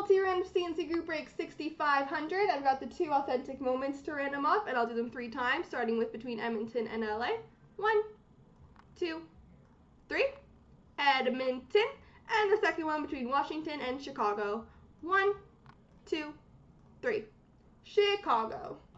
Multi Random C&C Group Break 6500. I've got the 2 authentic moments to random off, and I'll do them 3 times, starting with between Edmonton and LA. 1, 2, 3. Edmonton. And the second one between Washington and Chicago. 1, 2, 3. Chicago.